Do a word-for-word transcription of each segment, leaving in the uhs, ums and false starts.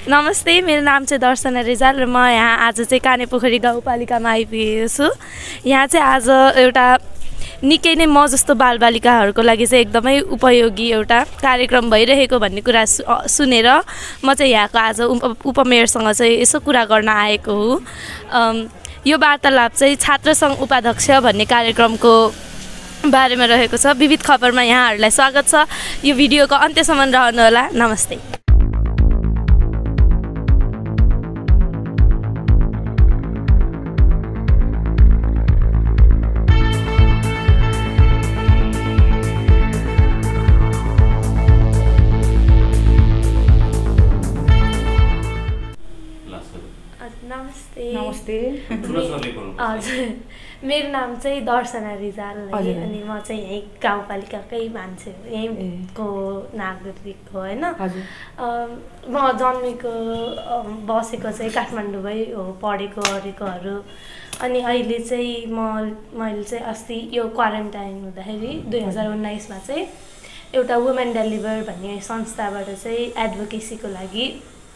नमस्ते, मेरो नाम चाहिँ दर्शना रिजाल र म यहाँ आज चाहिँ कानेपोखरी गाउँपालिकामा आइपुगेको छु। यहाँ चाहिँ आज एउटा निकै नै म जस्तो बालबालिकाहरूको लागि चाहिँ एकदमै उपयोगी एउटा कार्यक्रम भइरहेको भन्ने कुरा सुनेर म चाहिँ यहाँको आज उप उपमेयरसँग चाहिँ यसो कुरा गर्न आएको हुँ। यो वार्तालाप चाहिँ छात्र सङ्घ उपाध्यक्ष भन्ने कार्यक्रमको बारेमा रहेको छ। विविध खबरमा यहाँहरूलाई स्वागत छ। यो भिडियोको अन्त्यसम्म रहनुहोला। नमस्ते। नमस्ते हजुर, मेरो नाम चाहिँ दर्शना रिजाल है। अनि म चाहिँ यहीँ गाउँपालिकाकै मान्छे हो, यहीँको नागरिक हो होइन। म जन्मेको बसेको चाहिँ काठमाडौँमै हो, पढेको अरेकोहरू। अनि अहिले चाहिँ म मैले चाहिँ अस्ति यो क्वारेन्टाइन हुँदाखेरि दुई हजार उन्नाइसमा चाहिँ एउटा वुमेन डेलिभर भन्ने संस्थाबाट चाहिँ एडभोकेसीको लागि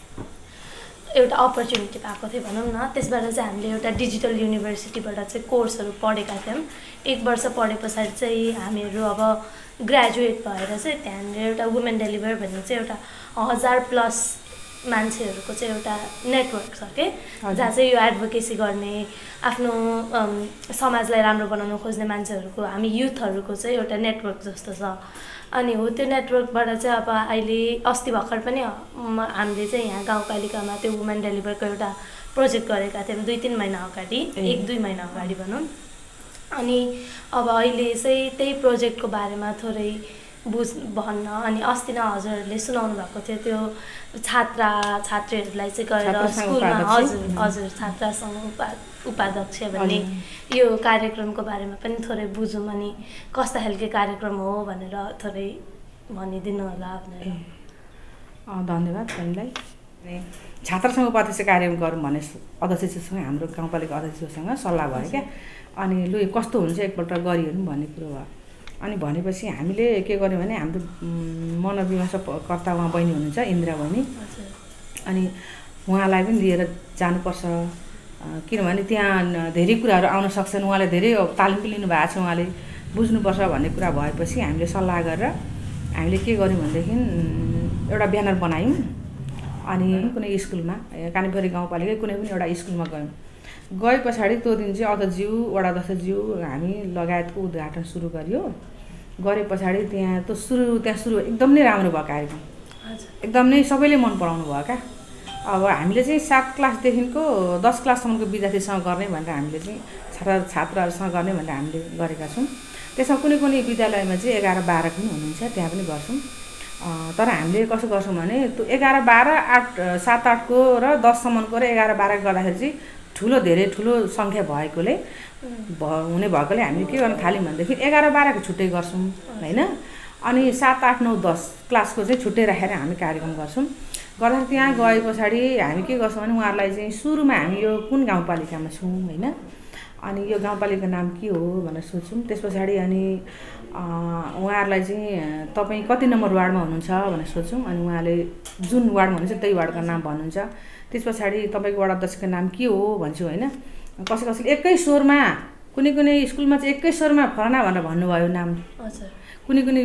एउटा अपर्च्युनिटी पाएको थियो भनौँ न। त्यसबाट चाहिँ हामीले एउटा डिजिटल युनिभर्सिटीबाट चाहिँ कोर्सहरू पढेका थियौँ। एक वर्ष पढे पछाडि चाहिँ हामीहरू अब ग्रेजुएट भएर चाहिँ त्यहाँनिर एउटा वुमेन डेलिभर भन्ने चाहिँ एउटा हजार प्लस मान्छेहरूको चाहिँ एउटा नेटवर्क छ के, जहाँ चाहिँ यो एडभोकेसी गर्ने, आफ्नो समाजलाई राम्रो बनाउन खोज्ने मान्छेहरूको, हामी युथहरूको चाहिँ एउटा नेटवर्क जस्तो छ। अनि हो त्यो नेटवर्कबाट चाहिँ अब अहिले अस्ति भर्खर पनि हामीले चाहिँ यहाँ गाउँपालिकामा त्यो वुमेन डेलिभरको एउटा प्रोजेक्ट गरेका थियौँ दुई तिन महिना अगाडि, एक दुई महिना अगाडि भनौँ। अनि अब अहिले चाहिँ त्यही प्रोजेक्टको बारेमा थोरै बुझ भन्न अनि अस्ति नै हजुरहरूले सुनाउनु भएको थियो त्यो छात्रा छात्रीहरूलाई चाहिँ गएर स्कुलमा हजुर हजुर छात्रा सङ्घ उपा उपाध्यक्ष भन्ने यो कार्यक्रमको बारेमा पनि थोरै बुझौँ अनि कस्ता खालको कार्यक्रम हो भनेर थोरै भनिदिनु होला भनेर। धन्यवाद तपाईँलाई। छात्र सङ्घ उपाध्यक्ष कार्यक्रम गरौँ भने अध्यक्षसँग हाम्रो गाउँपालिका अध्यक्षसँग सल्लाह भयो क्या। अनि लु कस्तो हुन्छ एकपल्ट गरिहेरौँ भन्ने कुरो भयो। अनि भनेपछि हामीले के गर्यौँ भने हाम्रो मनोविमर्शकर्ता उहाँ बहिनी हुनुहुन्छ इन्द्रा बहिनी, अनि उहाँलाई पनि लिएर जानुपर्छ किनभने त्यहाँ धेरै कुराहरू आउन सक्छन्। उहाँले धेरै तालिम पनि लिनुभएको छ, उहाँले बुझ्नुपर्छ भन्ने कुरा भएपछि हामीले सल्लाह गरेर हामीले के गर्यौँ भनेदेखि एउटा ब्यानर बनायौँ। अनि कुनै स्कुलमा कानेपोखरी गाउँपालिका कुनै पनि एउटा स्कुलमा गयौँ। गए पछाडि त्यो दिन चाहिँ अध्यक्षज्यू वडा अध्यक्षज्यू हामी लगायतको उद्घाटन सुरु गरियो। गरे पछाडि त्यहाँ त्यो सुरु त्यहाँ सुरु एकदम नै राम्रो भयो कार्यक्रम, एकदम नै सबैले मन पराउनु भयो क्या। अब हामीले चाहिँ सात क्लासदेखिको दस क्लाससम्मको विद्यार्थीसँग गर्ने भनेर हामीले चाहिँ छात्र छात्राहरूसँग गर्ने भनेर हामीले गरेका छौँ। त्यसमा कुनै कुनै विद्यालयमा चाहिँ एघार बाह्र पनि हुनुहुन्छ, त्यहाँ पनि गर्छौँ। तर हामीले कसो गर्छौँ भने त्यो एघार बाह्र आठ सात आठको र दससम्मको र एघार बाह्र गर्दाखेरि चाहिँ ठुलो धेरै ठुलो सङ्ख्या भएकोले भ हुने भएकोले हामीले के गर्न थाल्यौँ भनेदेखि एघार बाह्रको छुट्टै गर्छौँ होइन। अनि सात आठ नौ दस क्लासको चाहिँ छुट्टै राखेर हामी कार्यक्रम गर्छौँ। गर्दाखेरि त्यहाँ गए पछाडि हामी के गर्छौँ भने उहाँहरूलाई चाहिँ सुरुमा हामी यो कुन गाउँपालिकामा छौँ होइन, अनि यो गाउँपालिकाको नाम के हो भनेर सोध्छौँ। त्यस पछाडि अनि उहाँहरूलाई चाहिँ तपाईँ कति नम्बर वार्डमा हुनुहुन्छ भनेर सोध्छौँ। अनि उहाँले जुन वार्डमा हुनुहुन्छ त्यही वार्डको नाम भन्नुहुन्छ। त्यस पछाडि तपाईँको वडा अध्यक्षको नाम के हो भन्छु होइन। कसै कसैले एकै स्वरमा कुनै कुनै स्कुलमा चाहिँ एकै स्वरमा फलाना भनेर भन्नुभयो नाम, कुनै कुनै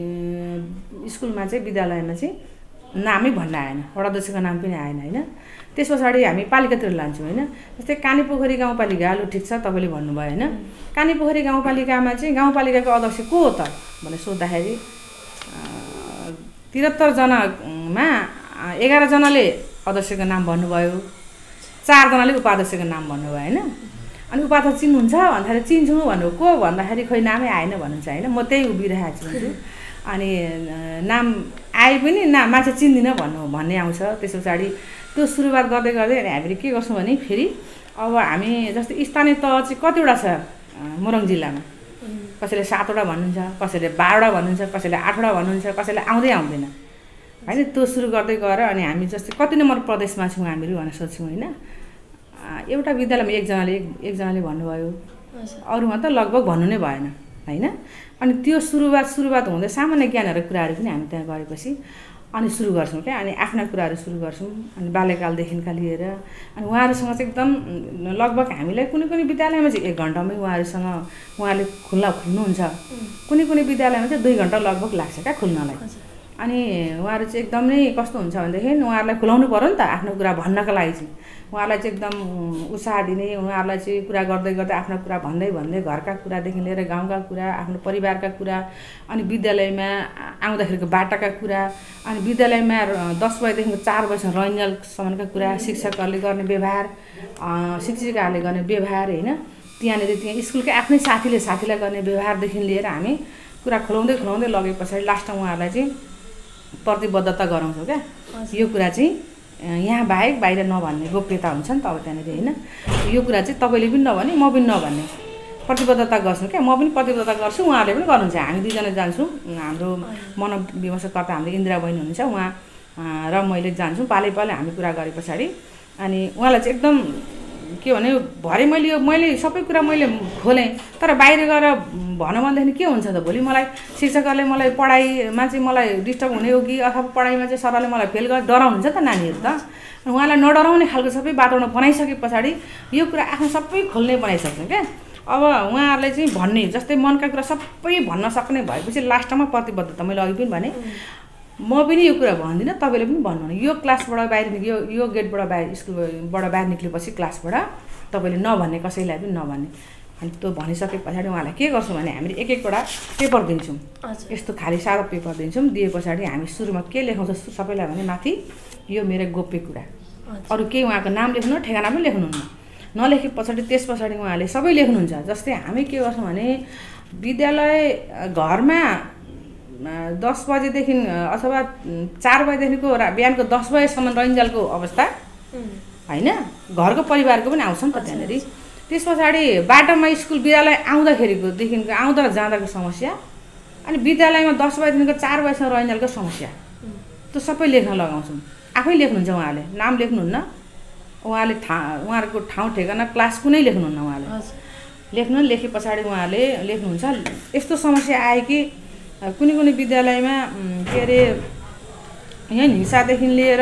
स्कुलमा चाहिँ विद्यालयमा चाहिँ नामै भन्न आएन, वडा अध्यक्षको नाम पनि आएन होइन। त्यस पछाडि हामी पालिकातिर लान्छौँ होइन। जस्तै कानेपोखरी गाउँपालिका लु ठिक छ तपाईँले भन्नुभयो होइन। कानेपोखरी गाउँपालिकामा चाहिँ गाउँपालिकाको अध्यक्ष को हो त भनेर सोद्धाखेरि त्रिहत्तरजनामा एघारजनाले अध्यक्षको नाम भन्नुभयो, चारजनाले उपाध्यक्षको नाम भन्नुभयो होइन। अनि उपाध्यक्ष चिन्नुहुन्छ भन्दाखेरि चिन्छौँ भन्नु को भन्दाखेरि खोइ नामै आएन भन्नुहुन्छ होइन। म त्यही उभिरहेको छु हुन्छु। अनि नाम आए पनि ना मान्छे चिन्दिनँ भन्नु भन्ने आउँछ। त्यस पछाडि त्यो सुरुवात गर्दै गर्दै अनि हामीले के गर्छौँ भने फेरि अब हामी जस्तै स्थानीय तह चाहिँ कतिवटा छ मोरङ जिल्लामा, कसैले सातवटा भन्नुहुन्छ, कसैले बाह्रवटा भन्नुहुन्छ, कसैले आठवटा भन्नुहुन्छ, कसैले आउँदै आउँदैन होइन। त्यो सुरु गर्दै गएर अनि हामी जस्तै कति नम्बर प्रदेशमा छौँ हामीहरू भनेर सोध्छौँ होइन। एउटा विद्यालयमा एकजनाले एकजनाले भन्नुभयो, अरूमा त लगभग भन्नु नै भएन होइन। अनि त्यो सुरुवात सुरुवात हुँदै सामान्य ज्ञानहरू कुराहरू पनि हामी त्यहाँ गरेपछि अनि सुरु गर्छौँ क्या। अनि आफ्ना कुराहरू सुरु गर्छौँ अनि बाल्यकालदेखिका लिएर अनि उहाँहरूसँग चाहिँ एकदम लगभग हामीलाई कुनै कुनै विद्यालयमा चाहिँ एक घन्टामै उहाँहरूसँग उहाँले खुल्ला खुल्नुहुन्छ, कुनै कुनै विद्यालयमा चाहिँ दुई घन्टा लगभग लाग्छ क्या खुल्नलाई। अनि उहाँहरू चाहिँ एकदमै कस्तो हुन्छ भनेदेखि उहाँहरूलाई खुलाउनु पऱ्यो नि त आफ्नो कुरा भन्नको लागि चाहिँ उहाँहरूलाई चाहिँ एकदम उत्साह दिने, उहाँहरूलाई चाहिँ कुरा गर्दै गर्दै आफ्नो कुरा भन्दै भन्दै घरका कुरादेखि लिएर गाउँका कुरा, आफ्नो परिवारका कुरा, अनि विद्यालयमा आउँदाखेरिको बाटाका कुरा, अनि विद्यालयमा दस बजेदेखिको चार बजीसम्म रन्जलसम्मका कुरा, शिक्षकहरूले गर्ने व्यवहार, शिक्षिकाहरूले गर्ने व्यवहार होइन, त्यहाँनिर त्यहाँ स्कुलकै आफ्नै साथीले साथीलाई गर्ने व्यवहारदेखि लिएर हामी कुरा खुलाउँदै खुलाउँदै लगे पछाडि लास्टमा उहाँहरूलाई चाहिँ प्रतिबद्धता गराउँछौँ क्या। यो कुरा चाहिँ यहाँ बाहेक बाहिर नभन्ने गोप्यता हुन्छ नि त अब त्यहाँनिर होइन, यो कुरा चाहिँ तपाईँले पनि नभने म पनि नभन्ने प्रतिबद्धता गर्छौँ क्या। म पनि प्रतिबद्धता गर्छु, उहाँहरूले पनि गर्नुहुन्छ। हामी दुईजना जान्छौँ, हाम्रो मनोविमर्शकर्ता हाम्रो इन्दिरा बहिनी हुनुहुन्छ, उहाँ र मैले जान्छौँ पालै पालै हामी कुरा गरे पछाडि। अनि उहाँलाई चाहिँ एकदम के भने भरे मैले यो मैले सबै कुरा मैले खोलेँ, तर बाहिर गएर भनौँ भनेदेखि के हुन्छ त भोलि मलाई शिक्षकहरूले मलाई पढाइमा चाहिँ मलाई डिस्टर्ब हुने हो कि अथवा पढाइमा चाहिँ सरले मलाई फेल गरेर डराउनुहुन्छ त नानीहरू त। उहाँलाई नडराउने खालको सबै वातावरण बनाइसके पछाडि यो कुरा आफ्नो सबै खोल्ने बनाइसक्छ क्या। अब उहाँहरूले चाहिँ भन्ने जस्तै मनका कुरा सबै भन्न सक्ने भएपछि लास्टमा प्रतिबद्धता मैले अघि पनि भने म पनि यो कुरा भन्दिनँ, तपाईँले पनि भन्नु, यो क्लासबाट बाहिर निक्ल्यो, यो गेटबाट बाहिर स्कुलबाट बाहिर निक्लेपछि क्लासबाट तपाईँले नभन्ने, कसैलाई पनि नभन्ने। अनि त्यो भनिसके पछाडि उहाँलाई के गर्छौँ भने हामीले एक एकवटा पेपर दिन्छौँ, यस्तो खाली सादा पेपर दिन्छौँ। दिए पछाडि हामी सुरुमा के लेखाउँछ सबैलाई भने माथि यो मेरो गोप्य कुरा, अरू केही उहाँको नाम लेख्नु ठेगाना पनि लेख्नुहुन्न, नलेखे पछाडि त्यस पछाडि उहाँले सबै लेख्नुहुन्छ। जस्तै हामी के गर्छौँ भने विद्यालय घरमा दस बजेदेखि अथवा चार बजेदेखिको बिहानको दस बजेसम्म रन्जालको अवस्था होइन, घरको परिवारको पनि आउँछ नि त त्यहाँनिर। त्यस पछाडि बाटोमा स्कुल विद्यालय आउँदाखेरिकोदेखिको आउँदा र जाँदाको समस्या, अनि विद्यालयमा दस बजेदेखिको चार बजेसम्म रन्जालको समस्या, त्यो सबै लेख्न लगाउँछौँ। आफै लेख्नुहुन्छ उहाँले, नाम लेख्नुहुन्न, उहाँले ठा उहाँहरूको ठाउँ ठेगाना क्लास कुनै लेख्नुहुन्न, उहाँले लेख्नु लेखे पछाडि उहाँले लेख्नुहुन्छ यस्तो समस्या आयो कि कुनै कुनै विद्यालयमा के अरे यहाँ हिंसादेखि लिएर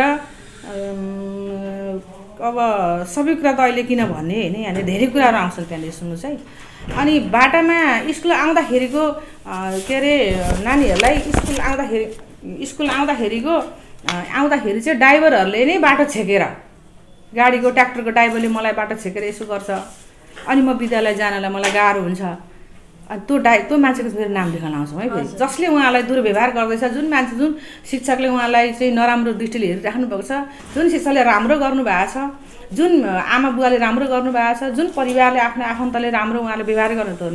अब सबै कुरा त अहिले किन भन्ने होइन, यहाँनिर धेरै कुराहरू आउँछन् त्यहाँनिर सुन्नुहोस् है। अनि बाटामा स्कुल आउँदाखेरिको के अरे नानीहरूलाई स्कुल आउँदाखेरि स्कुल आउँदाखेरिको आउँदाखेरि चाहिँ ड्राइभरहरूले नै बाटो छेकेर, गाडीको ट्र्याक्टरको ड्राइभरले मलाई बाटो छेकेर यसो गर्छ, अनि म विद्यालय जानलाई मलाई गाह्रो हुन्छ। अनि त्यो डाइ त्यो मान्छेको फेरि नाम लेख्न लाउँछौँ है फेरि, जसले उहाँलाई दुर्व्यवहार गर्दैछ, जुन मान्छे जुन शिक्षकले उहाँलाई चाहिँ नराम्रो दृष्टिले हेरिराख्नु भएको छ, जुन शिक्षकले राम्रो गर्नुभएको छ, जुन आमा बुवाले राम्रो गर्नुभएको छ, जुन परिवारले आफ्नो आफन्तले राम्रो उहाँले व्यवहार गर्नु त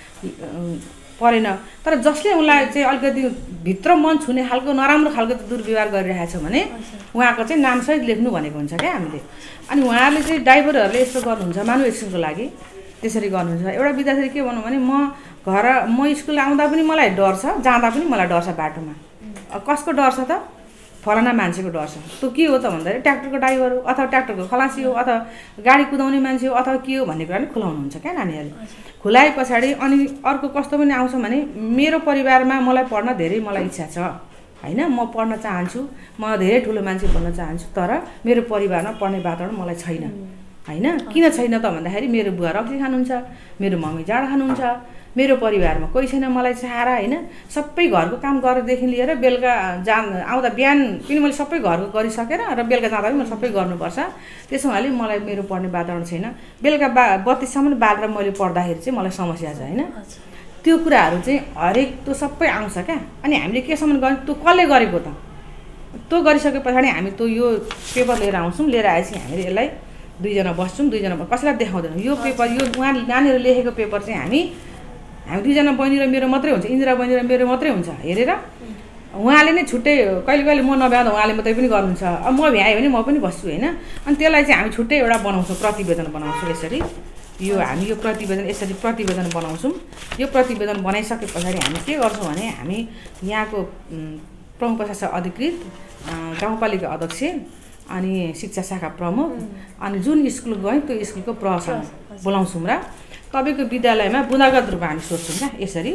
परेन, तर जसले उनलाई चाहिँ अलिकति भित्र मन छुने खालको नराम्रो खालको दुर्व्यवहार गरिरहेको छ भने उहाँको चाहिँ नामसहित लेख्नु भनेको हुन्छ क्या हामीले। अनि उहाँहरूले चाहिँ ड्राइभरहरूले यस्तो गर्नुहुन्छ मानुएक्सनको लागि, त्यसरी गर्नुहुन्छ। एउटा विद्यार्थी के भनौँ भने म घर म स्कुल आउँदा पनि मलाई डर छ, जाँदा पनि मलाई डर छ, बाटोमा कसको डर छ त, फलाना मान्छेको डर छ। त्यो के हो त भन्दाखेरि ट्र्याक्टरको ड्राइभर हो अथवा ट्र्याक्टरको खलासी हो अथवा गाडी कुदाउने मान्छे हो अथवा के हो भन्ने कुरा पनि खुलाउनुहुन्छ क्या नानीहरूले। खुलाए पछाडि अनि अर्को कस्तो पनि आउँछ भने मेरो परिवारमा मलाई पढ्न धेरै मलाई इच्छा छ होइन, म पढ्न चाहन्छु, म धेरै ठुलो मान्छे बन्न चाहन्छु, तर मेरो परिवारमा पढ्ने वातावरण मलाई छैन होइन। किन छैन त भन्दाखेरि मेरो बुवा रक्सी खानुहुन्छ, मेरो मम्मी जाँड खानुहुन्छ, मेरो परिवारमा कोही छैन मलाई सहारा होइन। सबै घरको काम गरेदेखि लिएर बेलुका जा आउँदा बिहान पनि मैले सबै घरको गरिसकेर र बेलुका जाँदा पनि मैले सबै गर्नुपर्छ, त्यसो हुनाले मलाई मेरो पढ्ने वातावरण छैन। बेलुका बा बत्तीसम्म बालेर मैले पढ्दाखेरि चाहिँ मलाई समस्या छ होइन। त्यो कुराहरू चाहिँ हरेक त्यो सबै आउँछ क्या। अनि हामीले केसम्म गर्ने त्यो कसले गरेको त, त्यो गरिसके पछाडि हामी त्यो यो पेपर लिएर आउँछौँ, लिएर आएपछि हामीले यसलाई दुईजना बस्छौँ, दुईजना कसैलाई देखाउँदैनौँ। यो पेपर यो उहाँ नानीहरू लेखेको पेपर चाहिँ हामी हामी दुईजना बहिनी र मेरो मात्रै हुन्छ, इन्दिरा बहिनी र मेरो मात्रै हुन्छ हेरेर। उहाँले नै छुट्टै कहिले कहिले म नभ्याउँदा उहाँले मात्रै पनि गर्नुहुन्छ, अब म भ्याएँ भने म पनि बस्छु होइन। अनि त्यसलाई चाहिँ हामी छुट्टै एउटा बनाउँछौँ, प्रतिवेदन बनाउँछौँ यसरी। यो हामी यो प्रतिवेदन यसरी प्रतिवेदन बनाउँछौँ। यो प्रतिवेदन बनाइसके पछाडि हामी के गर्छौँ भने हामी यहाँको प्रमुख प्रशासक अधिकृत, गाउँपालिका अध्यक्ष, अनि शिक्षा शाखा प्रमुख, अनि जुन स्कुल गयौँ त्यो स्कुलको प्रशासन बोलाउँछौँ र तपाईँको विद्यालयमा बुँदागत रूपमा हामी सोध्छौँ क्या। यसरी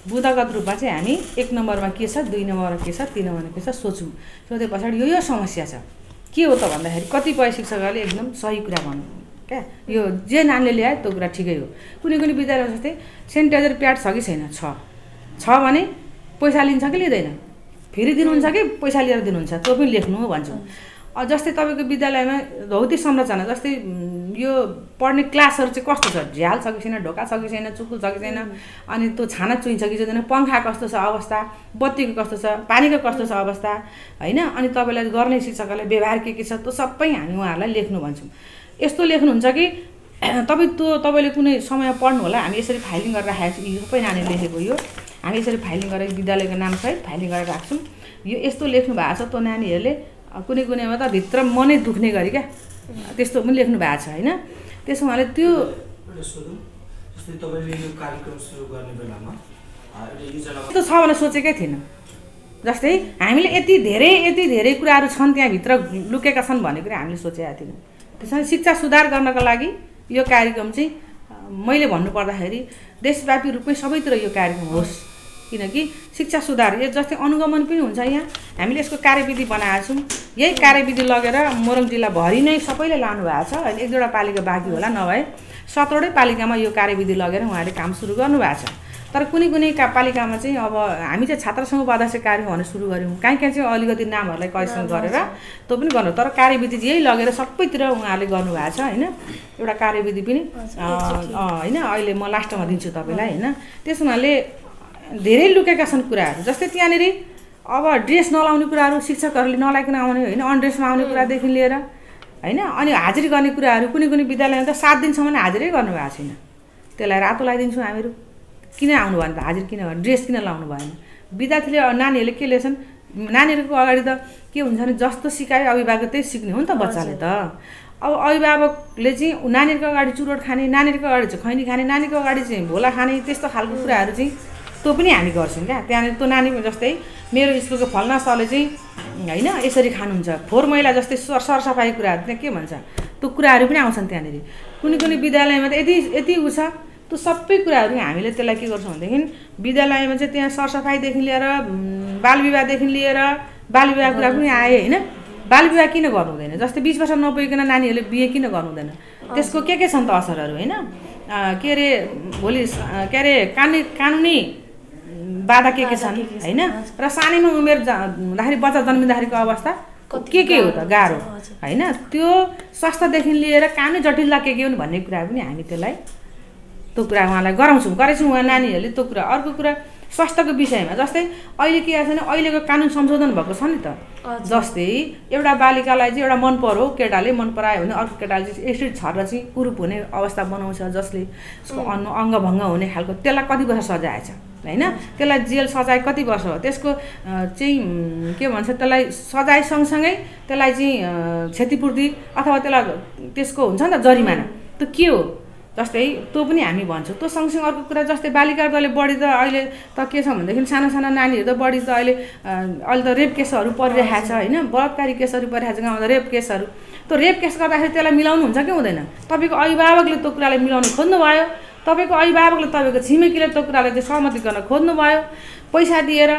बुँदागत रूपमा चाहिँ हामी एक नम्बरमा के छ, दुई नम्बरमा के छ, तिन नम्बरमा के छ सोचौँ। सोधे पछाडि यो यो समस्या छ, के हो त भन्दाखेरि कतिपय शिक्षकहरूले एकदम सही कुरा भन्नु क्या, यो जे नानीले ल्यायो त्यो कुरा ठिकै हो। कुनै कुनै विद्यालयमा जस्तै सेनिटाइजर प्याड छ कि छैन, छ छ भने पैसा लिन्छ कि लिँदैन, फेरि दिनुहुन्छ कि पैसा लिएर दिनुहुन्छ, त्यो पनि लेख्नु हो भन्छु। जस्तै तपाईँको विद्यालयमा भौतिक संरचना जस्तै यो पढ्ने क्लासहरू चाहिँ कस्तो छ, झ्याल छ कि छैन, ढोका छ कि छैन, चुकुल छ कि छैन, अनि त्यो छाना चुइन्छ कि छैन, पङ्खा कस्तो छ अवस्था, बत्तीको कस्तो छ, पानीको कस्तो छ अवस्था होइन, अनि तपाईँलाई गर्ने शिक्षकहरूलाई व्यवहार के के छ त्यो सबै हामी उहाँहरूलाई लेख्नु भन्छौँ। यस्तो लेख्नुहुन्छ कि तपाईँ त्यो तपाईँले कुनै समय पढ्नु होला, हामी यसरी फाइलिङ गरेर राखेको छौँ, यो सबै नानीले लेखेको यो हामी यसरी फाइलिङ गरेर विद्यालयको नामसहित फाइलिङ गरेर राख्छौँ, यो यस्तो लेख्नु भएको छ। त्यो नानीहरूले कुनै कुनैमा त भित्र मनै दुख्ने गरी क्या त्यस्तो पनि लेख्नु भएको छ होइन। त्यसो उहाँले त्यो त्यस्तो छ भने सोचेकै थिएन। जस्तै हामीले यति धेरै यति धेरै कुराहरू छन् त्यहाँभित्र लुकेका छन् भन्ने कुरा हामीले सोचेका थिएनौँ। त्यसमा शिक्षा सुधार गर्नका लागि यो कार्यक्रम चाहिँ मैले भन्नुपर्दाखेरि देशव्यापी रूपमै सबैतिर यो कार्यक्रम होस्, किनकि शिक्षा सुधार यो जस्तै अनुगमन पनि हुन्छ। यहाँ हामीले यसको कार्यविधि बनाएका छौँ, यही कार्यविधि लगेर मोरङ जिल्लाभरि नै सबैले लानु भएको छ। अहिले एक दुईवटा पालिका बाँकी होला, नभए सत्रवटै पालिकामा यो कार्यविधि लगेर उहाँहरूले काम सुरु गर्नुभएको छ। तर कुनै कुनै का पालिकामा चाहिँ अब हामी चाहिँ छात्र समूह वादासे कार्यक्रमहरू सुरु गऱ्यौँ, कहीँ कहीँ चाहिँ अलिकति नामहरूलाई करेक्सन गरेर त्यो पनि गर्नु, तर कार्यविधि यही लगेर सबैतिर उहाँहरूले गर्नुभएको छ होइन। एउटा कार्यविधि पनि होइन अहिले म लास्टमा दिन्छु तपाईँलाई होइन। त्यस हुनाले धेरै लुकेका छन् कुराहरू। जस्तै त्यहाँनिर अब ड्रेस नलाउने कुराहरू शिक्षकहरूले नलाइकन आउने होइन, अनड्रेसमा आउने कुरादेखि लिएर होइन, अनि हाजिरी गर्ने कुराहरू कुनै कुनै विद्यालयमा त सात दिनसम्म हाजिरै गर्नुभएको छैन, त्यसलाई रातो लगाइदिन्छौँ हामीहरू। किन आउनु भएन त, हाजिर किन, ड्रेस किन लाउनु भएन? विद्यार्थीले नानीहरूले के लेख्छन्, नानीहरूको अगाडि त के हुन्छ भने जस्तो सिकायो अभिभावक त्यही सिक्ने हो नि त बच्चाले त। अब अभिभावकले चाहिँ नानीहरूको अगाडि चुरोट खाने, नानीहरूको अगाडि चाहिँ खैनी खाने, नानीको अगाडि चाहिँ भोला खाने, त्यस्तो खालको कुराहरू चाहिँ त्यो पनि हामी गर्छौँ क्या। त्यहाँनिर त्यो नानी जस्तै मेरो स्कुलको फल्ना सरले चाहिँ होइन यसरी खानुहुन्छ, फोहोर मैला जस्तै सर सरसफाइ कुराहरू त्यहाँ के भन्छ त्यो कुराहरू पनि आउँछन् त्यहाँनिर। कुनै कुनै विद्यालयमा त यति यति उ छ, त्यो सबै कुराहरू हामीले त्यसलाई के गर्छौँ भनेदेखि विद्यालयमा चाहिँ त्यहाँ सरसफाइदेखि लिएर बालविवाहदेखि लिएर बालविवाह कुरा पनि आए होइन। बालविवाह किन गर्नु हुँदैन, जस्तै बिस वर्ष नपुगिकन नानीहरूले बिहे किन गर्नु हुँदैन, त्यसको के के छन् त असरहरू होइन। के अरे भोलि के अरे कानुनी कानुनी बाधा के के छन् होइन। र सानैमा उमेर हुँदाखेरि बच्चा जन्मिँदाखेरिको अवस्था के के हो त गाह्रो होइन, त्यो स्वास्थ्यदेखि लिएर कानुनी जटिलता के के हुन् भन्ने कुरा पनि हामी त्यसलाई त्यो कुरा उहाँलाई गराउँछौँ गरेछौँ उहाँ नानीहरूले त्यो कुरा। अर्को कुरा स्वास्थ्यको विषयमा जस्तै अहिले के छ भने अहिलेको कानुन संशोधन भएको छ नि त। जस्तै एउटा बालिकालाई चाहिँ एउटा मन परो केटाले मन परायो भने अर्को केटाले चाहिँ एसिड छरेर चाहिँ कुरूप हुने अवस्था बनाउँछ, जसले उसको अन्न अङ्गभङ्ग हुने खालको, त्यसलाई कति वर्ष सजाय छ होइन, त्यसलाई जेल सजाय कति वर्ष हो, त्यसको चाहिँ के भन्छ त्यसलाई सजाय सँगसँगै त्यसलाई चाहिँ क्षतिपूर्ति अथवा त्यसलाई त्यसको हुन्छ नि त जरिमाना, त्यो के हो जस्तै त्यो पनि हामी भन्छौँ। त्यो सँगसँगै अर्को कुरा जस्तै बालिका दलले बढी त अहिले त के छ भनेदेखि साना साना नानीहरू त बढी त अहिले अहिले त रेप केसहरू परिरहेको छ होइन, बलात्कारी केसहरू परिरहेको छ गाउँमा, रेप केसहरू। त्यो रेप केस गर्दाखेरि त्यसलाई मिलाउनु हुन्छ कि हुँदैन? तपाईँको अभिभावकले त्यो कुरालाई मिलाउनु खोज्नुभयो, तपाईँको अभिभावकले तपाईँको छिमेकीले त्यो कुरालाई चाहिँ सहमति गर्न खोज्नुभयो, पैसा दिएर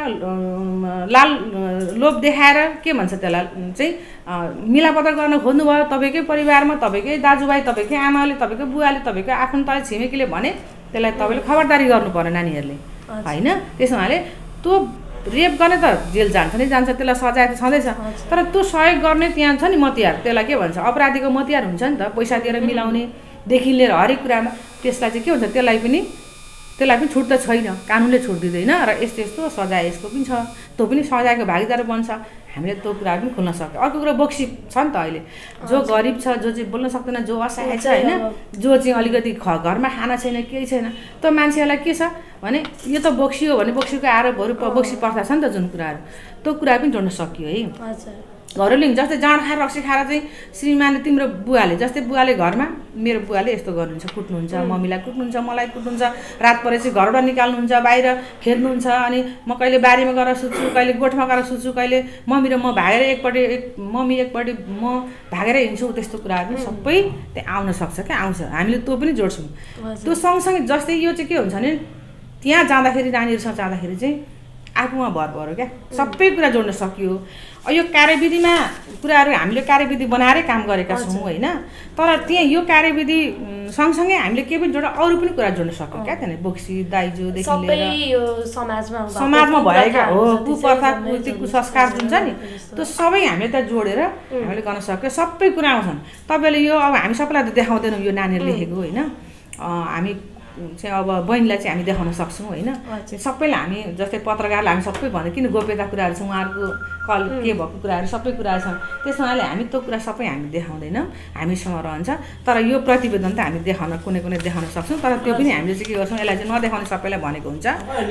लाल लोभ देखाएर के भन्छ त्यसलाई चाहिँ मिलापत्र गर्न खोज्नुभयो, तपाईँकै परिवारमा तपाईँकै दाजुभाइ, तपाईँकै आमाले, तपाईँकै बुवाले, तपाईँकै आफन्तले, छिमेकीले भने त्यसलाई तपाईँले खबरदारी गर्नु पर्यो नानीहरूले होइन। त्यसो हुनाले त्यो रेप गर्ने त जेल जान्छ नि जान्छ, त्यसलाई सजाय त छँदैछ, तर त्यो सहयोग गर्ने त्यहाँ छ नि मतियार, त्यसलाई के भन्छ अपराधीको मतियार हुन्छ नि त, पैसा दिएर मिलाउनेदेखि लिएर हरेक कुरामा। त्यसलाई चाहिँ के हुन्छ त्यसलाई पनि त्यसलाई पनि छुट त छैन, कानुनले छुट दिँदैन र यस्तो यस्तो सजाय यसको पनि छ, त्यो पनि सजायको भागीदार बन्छ। हामीले त्यो कुरा पनि खोल्न सक्यो। अर्को कुरा बोक्सी छ नि त अहिले, जो गरिब छ, जो चाहिँ बोल्न सक्दैन, जो असहाय छ होइन, जो चाहिँ अलिकति घरमा खाना छैन केही छैन, त्यो मान्छेहरूलाई के छ भने यो त बोक्सी हो भने बोक्सीको आरोपहरू बोक्सी पर्दा छ नि त जुन कुराहरू, त्यो कुरा पनि जोड्न सकियो है। घरेलु जस्तै जाँड खाएर रक्सी खाएर चाहिँ श्रीमानले तिम्रो बुवाले जस्तै बुवाले घरमा मेरो बुवाले यस्तो गर्नुहुन्छ, कुट्नुहुन्छ, मम्मीलाई कुट्नुहुन्छ, मलाई कुट्नुहुन्छ, रात परेपछि घरबाट निकाल्नुहुन्छ, बाहिर खेद्नुहुन्छ, अनि म कहिले बारीमा गएर सुत्छु, कहिले गोठमा गएर सुत्छु, कहिले मम्मी र म भागेर एकपट्टि एक मम्मी एकपट्टि म भागेर हिँड्छु, त्यस्तो कुराहरू सबै त्यहाँ आउन सक्छ क्या, आउँछ। हामीले त्यो पनि जोड्छौँ। त्यो सँगसँगै जस्तै यो चाहिँ के हुन्छ भने त्यहाँ जाँदाखेरि नानीहरूसँग जाँदाखेरि चाहिँ आफूमा भर पऱ्यो क्या, सबै कुरा जोड्न सकियो। यो कार्यविधिमा कुराहरू हामीले कार्यविधि बनाएरै काम गरेका छौँ होइन, तर त्यहाँ यो कार्यविधि सँगसँगै हामीले के पनि जोड्दा अरू पनि कुरा जोड्न सक्यौँ क्या। त्यहाँनिर बोक्सी दाइजोदेखि लिएर समाजमा भएका हो कुप्रथा कुर्ती कुसंस्कार जुन छ नि त्यो सबै हामीले त्यहाँ जोडेर हामीले गर्न सक्यो। सबै कुरा आउँछन्। तपाईँले यो अब हामी सबैलाई त देखाउँदैनौँ यो नानीहरू लेखेको होइन, हामी चाहिँ अब बहिनीलाई चाहिँ हामी देखाउन सक्छौँ होइन। सबैलाई हामी जस्तै पत्रकारलाई हामी सबै भन्यो किन गोप्यता कुराहरू छ, उहाँहरूको कल के भएको कुराहरू सबै कुराहरू छन्, त्यस हुनाले हामी त्यो कुरा सबै हामी देखाउँदैनौँ, हामीसँग रहन्छ। तर यो प्रतिवेदन त हामी देखाउन कुनै कुनै देखाउन सक्छौँ, तर त्यो पनि हामीले चाहिँ के गर्छौँ यसलाई चाहिँ नदेखाउने सबैलाई भनेको हुन्छ।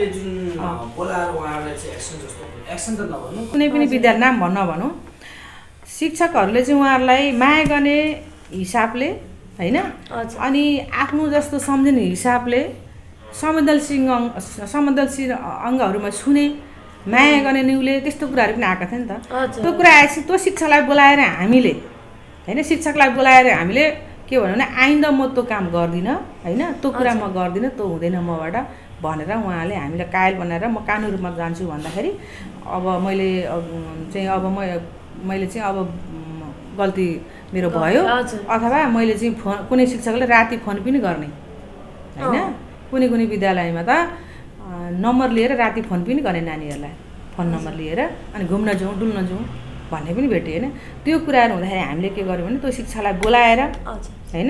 कुनै पनि विद्यार्थी नाम भन्न नभनौँ, शिक्षकहरूले चाहिँ उहाँहरूलाई माया गर्ने हिसाबले होइन अनि आफ्नो जस्तो सम्झिने हिसाबले संवेदनशील अङ्ग संवेदनशील अङ्गहरूमा छुने माया गर्ने निउले त्यस्तो कुराहरू पनि आएका थियो नि त। त्यो कुरा आएपछि त्यो शिक्षकलाई बोलाएर हामीले होइन शिक्षकलाई बोलाएर हामीले के भन्यो भने आइन्दा म त्यो काम गर्दिनँ होइन, त्यो कुरा म गर्दिनँ, त्यो हुँदैन मबाट भनेर उहाँले हामीलाई कायल बनाएर म कानुनी रूपमा जान्छु भन्दाखेरि अब मैले चाहिँ अब म मैले चाहिँ अब गल्ती मेरो भयो अथवा मैले चाहिँ फोन कुनै शिक्षकले राति फोन पनि गर्ने होइन, कुनै कुनै विद्यालयमा त नम्बर लिएर राति फोन पनि गर्ने नानीहरूलाई फोन नम्बर लिएर अनि घुम्न जाउँ डुल्न जाउँ भन्ने पनि भेट्यो होइन। त्यो कुराहरू हुँदाखेरि हामीले के गर्यौँ भने त्यो शिक्षालाई बोलाएर होइन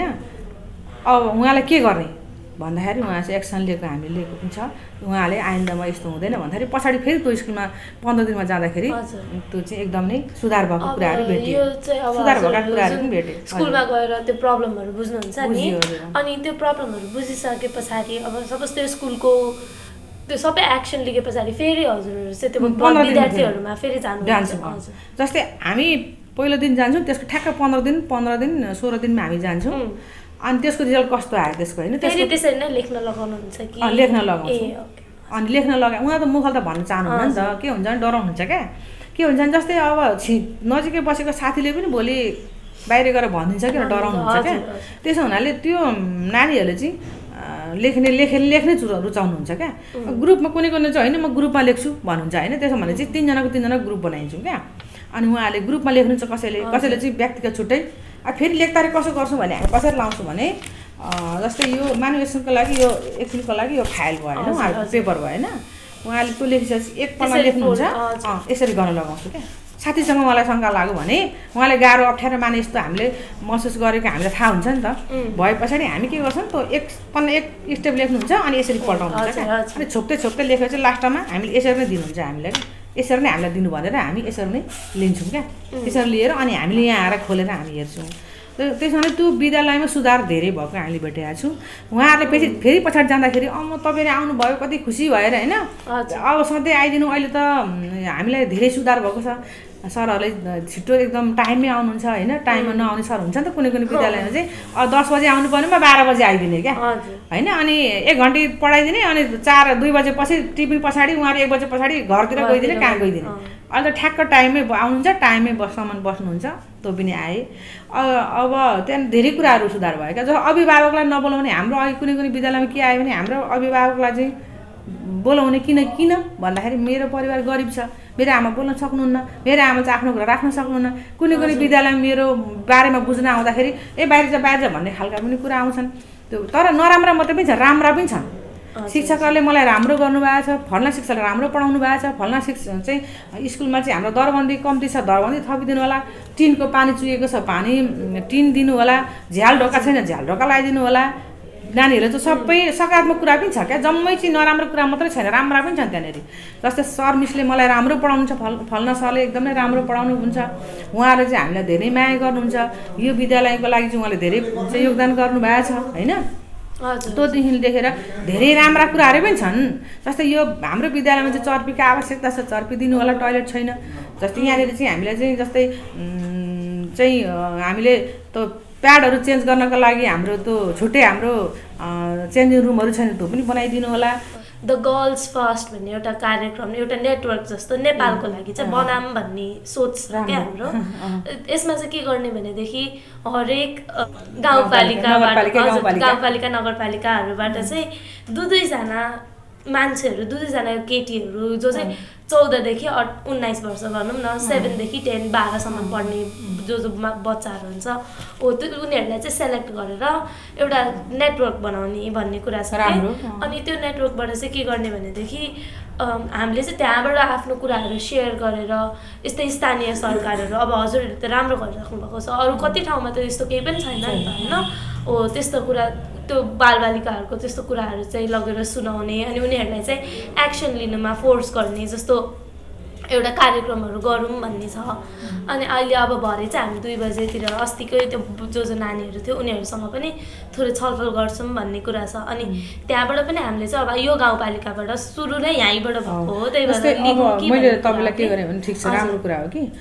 अब उहाँलाई के गर्ने भन्दाखेरि उहाँ चाहिँ एक्सन लिएको हामीले लिएको पनि छ। उहाँले आइन्दामा यस्तो हुँदैन भन्दाखेरि पछाडि फेरि त्यो स्कुलमा पन्ध्र दिनमा जाँदाखेरि त्यो चाहिँ एकदम नै सुधार भएको कुराहरू भेट्यो, सुधार भएका कुराहरू पनि भेट्यो। स्कुलमा गएर त्यो प्रब्लमहरू बुझ्नुहुन्छ नि, अनि त्यो प्रब्लमहरू बुझिसके पछाडि अब सपोज त्यो स्कुलको त्यो सबै एक्सन लिए पछाडि फेरि हजुरहरू चाहिँ त्यो विद्यार्थीहरूमा फेरि जानु जान्छौँ। जस्तै हामी पहिलो दिन जान्छौँ, त्यसको ठ्याक्क पन्ध्र दिन पन्ध्र दिन सोह्र दिनमा हामी जान्छौँ अनि त्यसको रिजल्ट कस्तो आयो त्यसको होइन त्यसरी नै लेख्न लगाउनुहुन्छ कि लेख्न लगाउँछ अनि लेख्न लगा उहाँ त मुखल त भन्न चाहनुहुन्न नि त, के हुन्छ भने डराउनुहुन्छ क्या। के हुन्छ भने जस्तै अब छि नजिकै बसेको साथीले पनि भोलि बाहिर गएर भनिदिन्छ कि डराउनुहुन्छ क्या। त्यसो हुनाले त्यो नानीहरूले चाहिँ लेख्ने लेखे लेख्नै रुचाउनुहुन्छ क्या। ग्रुपमा कुनै कुनै चाहिँ होइन म ग्रुपमा लेख्छु भन्नुहुन्छ होइन, त्यसो भने चाहिँ तिनजनाको तिनजना ग्रुप बनाइन्छौँ क्या। अनि उहाँहरूले ग्रुपमा लेख्नुहुन्छ कसैले कसैले चाहिँ व्यक्तिगत छुट्टै। अब फेरि लेख्दाखेरि कसो गर्छौँ भने हामी कसरी लाउँछौँ भने जस्तै यो मानव एकछिनको लागि यो एकछिनको लागि यो फाइल भयो होइन उहाँहरूको पेपर भयो होइन, उहाँले त्यो लेखिसकेपछि एक पन्ना लेख्नुहुन्छ यसरी गर्न लगाउँछु क्या। साथीसँग मलाई शङ्का लाग्यो भने उहाँले गाह्रो अप्ठ्यारो माने यस्तो हामीले महसुस गरेको हामीलाई थाहा हुन्छ नि त, भए पछाडि हामी के गर्छौँ त्यो एक पन्ना एक स्टेप लेख्नुहुन्छ अनि यसरी पल्टाउनुहुन्छ क्या। अनि छोप्दै छोप्दै लेखेपछि लास्टमा हामीले यसरी नै दिनुहुन्छ हामीलाई, यसरी नै हामीलाई दिनु भनेर हामी यसरी नै लिन्छौँ क्या। त्यसरी लिएर अनि हामीले यहाँ आएर खोलेर हामी हेर्छौँ। त्यसो भने त्यो विद्यालयमा सुधार धेरै भएको हामीले भेटेका छौँ। उहाँहरूले फेरि फेरि पछाडि जाँदाखेरि अँ म तपाईँले आउनुभयो कति खुसी भएर होइन, अब सधैँ आइदिनु अहिले त हामीलाई धेरै सुधार भएको छ, सरहरूले छिटो एकदम टाइममै आउनुहुन्छ होइन, टाइममा नआउने सर हुन्छ नि त कुनै कुनै विद्यालयमा चाहिँ अब दस बजे आउनु पर्नेमा बाह्र बजे आइदिने क्या होइन, अनि एक घन्टा पढाइदिने अनि चार दुई बजे पछि टिफिन पछाडि उहाँहरू एक बजे पछाडि घरतिर गइदिने कहाँ गइदिने। अहिले त ठ्याक्क टाइममै आउनुहुन्छ, टाइममै बससम्म बस्नुहुन्छ, त्यो पनि आए। अब त्यहाँ धेरै कुराहरू सुधार भयो क्या। जब अभिभावकलाई नबोलाउने हाम्रो अहिले कुनै कुनै विद्यालयमा के आयो भने हाम्रो अभिभावकलाई चाहिँ बोलाउने किन किन भन्दाखेरि मेरो परिवार गरिब छ, मेरो आमा बोल्न सक्नुहुन्न, मेरो आमा चाहिँ आफ्नो कुरा राख्न सक्नुहुन्न। कुनै कुनै विद्यालयमा मेरो बारेमा बुझ्न आउँदाखेरि ए बाहिर जा बाहिर जा भन्ने खालका पनि कुरा आउँछन्। त्यो तर नराम्रा मात्रै पनि छन्, राम्रा पनि छन्। शिक्षकहरूले मलाई राम्रो गर्नुभएको छ, फल्ना शिक्षकले राम्रो पढाउनु भएको छ, फल्ना शिक्षक चाहिँ स्कुलमा चाहिँ हाम्रो दरबन्दी कम्ती छ, दरबन्दी थपिदिनु होला, टिनको पानी चुहेको छ पानी टिन दिनु होला, झ्याल ढोका छैन झ्याल ढोका लगाइदिनु होला। नानीहरूले चाहिँ सबै सकारात्मक कुरा पनि छ क्या, जम्मै चाहिँ नराम्रो कुरा मात्रै छैन, राम्रा पनि छन् त्यहाँनिर। जस्तै सर मिसले मलाई राम्रो पढाउनुहुन्छ, फल फल्ना सरले एकदमै राम्रो पढाउनुहुन्छ, उहाँहरूले चाहिँ हामीलाई धेरै माया गर्नुहुन्छ, यो विद्यालयको लागि चाहिँ उहाँले धेरै चाहिँ योगदान गर्नुभएको छ होइन। त्योदेखि देखेर धेरै राम्रा कुराहरू पनि छन्। जस्तै यो हाम्रो विद्यालयमा चाहिँ चर्पीको आवश्यकता छ, चर्पी दिनु होला, टोयलेट छैन। जस्तै यहाँनिर चाहिँ हामीलाई चाहिँ जस्तै चाहिँ हामीले त प्याडहरू चेन्ज गर्नको लागि हाम्रो त्यो छुट्टै हाम्रो चेन्जिङ रुमहरू छैन, त्यो पनि बनाइदिनु होला। द गर्ल्स फर्स्ट भन्ने एउटा कार्यक्रम एउटा नेटवर्क जस्तो नेपालको लागि चाहिँ बनाम भन्ने सोच छ क्या हाम्रो। यसमा चाहिँ के गर्ने भनेदेखि हरेक गाउँपालिकाबाट गाउँपालिका नगरपालिकाहरूबाट चाहिँ दुई दुईजना मान्छेहरू दुई दुईजना केटीहरू जो चाहिँ चौधदेखि उन्नाइस वर्ष भनौँ न सेभेनदेखि टेन बाह्रसम्म पढ्ने जो जो बच्चाहरू हुन्छ हो त्यो उनीहरूलाई चाहिँ सेलेक्ट गरेर एउटा नेटवर्क बनाउने भन्ने कुरा छ। अनि त्यो नेटवर्कबाट चाहिँ के गर्ने भनेदेखि हामीले चाहिँ त्यहाँबाट आफ्नो कुराहरू सेयर गरेर यस्तै स्थानीय सरकारहरू अब हजुरहरूले त राम्रो गरिराख्नु भएको छ, अरू कति ठाउँमा त यस्तो केही पनि छैन नि त होइन हो, त्यस्तो कुरा त्यो बालबालिकाहरूको त्यस्तो कुराहरू चाहिँ लगेर सुनाउने अनि उनीहरूलाई चाहिँ एक्सन लिनुमा फोर्स गर्ने जस्तो एउटा कार्यक्रमहरू गरौँ भन्ने छ। अनि अहिले अब भरे चाहिँ हामी दुई बजेतिर अस्तिकै त्यो जो जो नानीहरू थियो उनीहरूसँग पनि थोरै छलफल गर्छौँ भन्ने कुरा छ। अनि त्यहाँबाट पनि हामीले चाहिँ अब यो गाउँपालिकाबाट सुरु नै यहीँबाट भएको हो, त्यही भएर मैले तपाईँलाई के गरेँ भने ठिक छ, राम्रो कुरा हो कि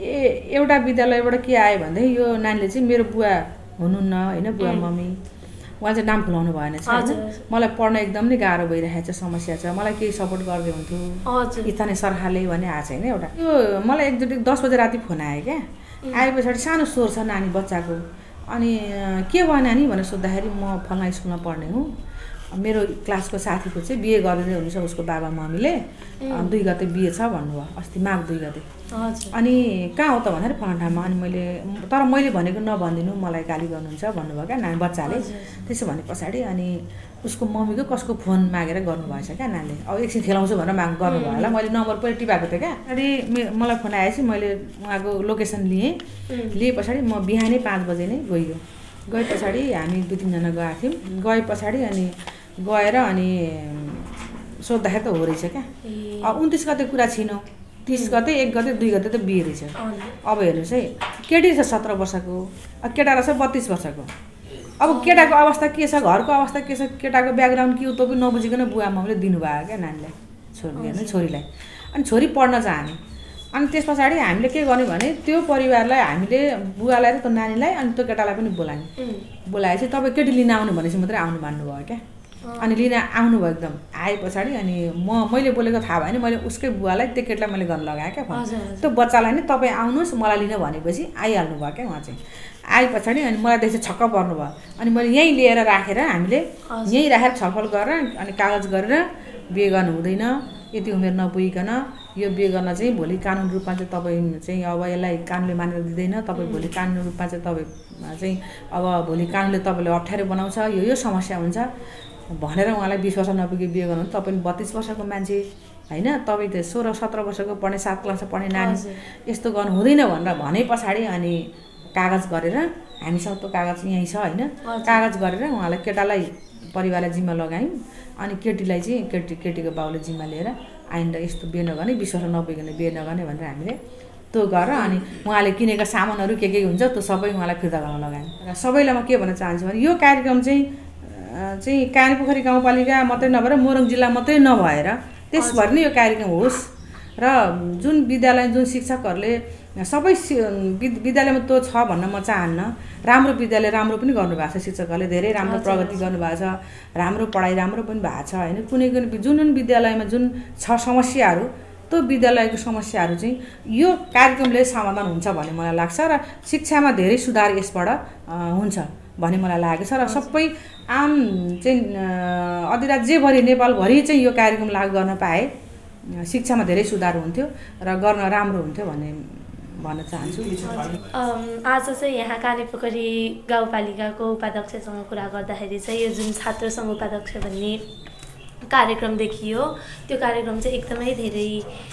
ए एउटा विद्यालयबाट के आयो भने यो नानीले चाहिँ मेरो बुवा हुनुहुन्न होइन, बुवा मम्मी उहाँ चाहिँ नाम खुलाउनु भएन छ होइन, मलाई पढ्न एकदम नै गाह्रो भइरहेको छ, समस्या छ, मलाई केही सपोर्ट गर्दै हुन्थ्यो स्थानीय सरकारले भने आएको छैन एउटा। यो मलाई एकचोटि दस बजे राति फोन आयो क्या, आए पछाडि सानो स्वर छ नानी बच्चाको, अनि के भयो नानी भनेर सोद्धाखेरि म फल्ना स्कुलमा पढ्ने हुँ, मेरो क्लासको साथीको चाहिँ बिहे गरेर हुनुहुन्छ उसको बाबा मम्मीले, दुई गते बिहे छ भन्नुभयो अस्ति माघ दुई गते। अनि कहाँ हो त भनेर फलाना ठाउँमा, अनि मैले तर मैले भनेको नभनिदिनु मलाई गाली गर्नुहुन्छ भन्नुभयो क्या नानी बच्चाले। त्यसो भने पछाडि अनि उसको मम्मीको कसको फोन मागेर गर्नुभएछ क्या नानीले, अब एकछिन खेलाउँछु भनेर माग गर्नुभयो होला, मैले नम्बर पहिला टिपाएको थिएँ क्या। अनि मलाई फोन आएपछि मैले उहाँको लोकेसन लिएँ, लिए पछाडि म बिहानै पाँच बजे नै गइयो, गए पछाडि हामी दुई तिनजना गएको थियौँ, गए पछाडि अनि गएर अनि सोद्धाखेरि त हो रहेछ क्या, अब उन्तिस गते कुरा छिनौँ, तिस गते एक गते दुई गते त बिहे रहेछ। अब हेर्नुहोस् है, केटी छ सत्र वर्षको, केटा रहेछ बत्तिस वर्षको, अब केटाको अवस्था के छ, घरको अवस्था के छ, केटाको ब्याकग्राउन्ड के हो त्यो पनि नबुझिकन बुवा मम्मीले दिनुभयो क्या नानीलाई, छोरी हेर्नु छोरीलाई। अनि छोरी पढ्न चाहने, अनि त्यस पछाडि हामीले के गर्ने भने त्यो परिवारलाई हामीले बुवालाई र त्यो नानीलाई अनि त्यो केटालाई पनि बोलायौँ, बोलाएपछि तपाईँ केटी लिन आउनु भनेपछि मात्रै आउनु भन्नुभयो क्या। अनि लिन आउनुभयो एकदम, आए पछाडि अनि म मैले बोलेको थाहा भयो भने मैले उसकै बुवालाई त्यो केटीलाई मैले गर्न लगाएँ क्या फोन, त्यो बच्चालाई नै तपाईँ आउनुहोस् मलाई लिन भनेपछि आइहाल्नु भयो क्या उहाँ चाहिँ। आए पछाडि अनि मलाई देखेर छक्क पर्नुभयो, अनि मैले यहीँ लिएर राखेर हामीले यहीँ राखेर छलफल गरेर अनि कागज गरेर बिहे गर्नु हुँदैन, यति उमेर नपुगिकन यो बिहे गर्न चाहिँ भोलि कानुन रूपमा चाहिँ तपाईँ चाहिँ अब यसलाई कानुनले मानेर दिँदैन, तपाईँ भोलि कानुन रूपमा चाहिँ तपाईँ चाहिँ अब भोलि कानुनले तपाईँलाई अप्ठ्यारो बनाउँछ, यो यो समस्या हुन्छ भनेर उहाँलाई बिस वर्ष नपुगी बिहे गर्नु, तपाईँ बत्तिस वर्षको मान्छे होइन, तपाईँ त सोह्र सत्र वर्षको पढ्ने सात क्लासमा पढ्ने नानी यस्तो गर्नु हुँदैन भनेर भने पछाडि अनि कागज गरेर हामीसँग त्यो कागज यहीँ छ होइन, कागज गरेर उहाँलाई केटालाई परिवारलाई जिम्मा लगायौँ, अनि केटीलाई चाहिँ केटी केटीको बाउले जिम्मा लिएर आइन्दा यस्तो बिहे नगर्ने, बिस वर्ष नपुगिकन बिहे नगर्ने भनेर हामीले त्यो गरेर अनि उहाँले किनेका सामानहरू के के हुन्छ त्यो सबै उहाँलाई फिर्ता गर्न लगायौँ। र सबैलाई म के भन्न चाहन्छु भने यो कार्यक्रम चाहिँ चाहिँ कानेपोखरी गाउँपालिका मात्रै नभएर मोरङ जिल्ला मात्रै नभएर त्यसभरि नै यो कार्यक्रम होस् र जुन विद्यालय जुन शिक्षकहरूले सबै विद्यालयमा त्यो छ भन्न म चाहन्न, राम्रो विद्यालय राम्रो पनि गर्नुभएको छ, शिक्षकहरूले धेरै राम्रो प्रगति गर्नुभएको छ, राम्रो पढाइ राम्रो पनि भएको छ होइन, कुनै कुनै जुन जुन विद्यालयमा जुन छ समस्याहरू त्यो विद्यालयको समस्याहरू चाहिँ यो कार्यक्रमले समाधान हुन्छ भन्ने मलाई लाग्छ र शिक्षामा धेरै सुधार यसबाट हुन्छ भन्ने मलाई लागेको छ। र सबै आम चाहिँ अधिराज्यभरि नेपालभरि चाहिँ यो कार्यक्रम लागू गर्न पाए शिक्षामा धेरै सुधार हुन्थ्यो र गर्न राम्रो हुन्थ्यो भन्ने भन्न चाहन्छु। आज चाहिँ यहाँ कानेपोखरी गाउँपालिकाको उपाध्यक्षसँग कुरा गर्दाखेरि चाहिँ यो जुन छात्र सङ्घ उपाध्यक्ष भन्ने कार्यक्रम देखियो, त्यो कार्यक्रम चाहिँ एकदमै धेरै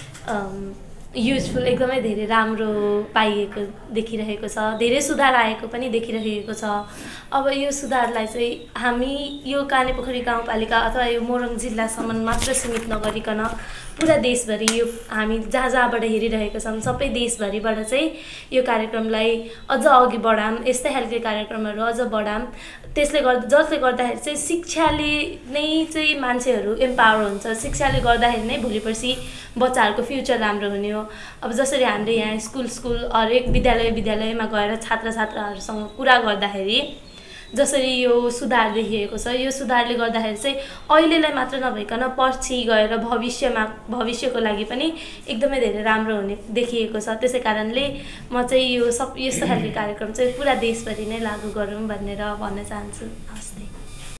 युजफुल, एकदमै धेरै राम्रो पाइएको देखिरहेको छ, धेरै सुधार आएको पनि देखिरहेको छ। अब यो सुधारलाई चाहिँ हामी यो कानेपोखरी गाउँपालिका अथवा यो मोरङ जिल्लासम्म मात्र सीमित नगरिकन पुरा देशभरि यो हामी जहाँ जहाँबाट हेरिरहेका छौँ सबै देशभरिबाट चाहिँ यो कार्यक्रमलाई अझ अघि बढाऊँ, यस्तै खालको कार्यक्रमहरू अझ बढाऊँ, त्यसले गर्दा जसले गर्दाखेरि चाहिँ शिक्षाले नै चाहिँ मान्छेहरू एम्पावर हुन्छ, शिक्षाले गर्दाखेरि नै भोलि पर्सि बच्चाहरूको फ्युचर राम्रो हुने हो। अब जसरी हामीले यहाँ स्कुल स्कुल हरेक विद्यालय विद्यालयमा गएर छात्र छात्राहरूसँग कुरा गर्दाखेरि जसरी यो सुधार देखिएको छ, यो सुधारले गर्दाखेरि चाहिँ अहिलेलाई मात्र नभइकन पछि गएर भविष्यमा भविष्यको लागि पनि एकदमै धेरै राम्रो हुने देखिएको छ। त्यसै कारणले म चाहिँ यो सब यस्तो खालको कार्यक्रम चाहिँ पुरा देशभरि नै लागू गरौँ भनेर भन्न चाहन्छु। हस्।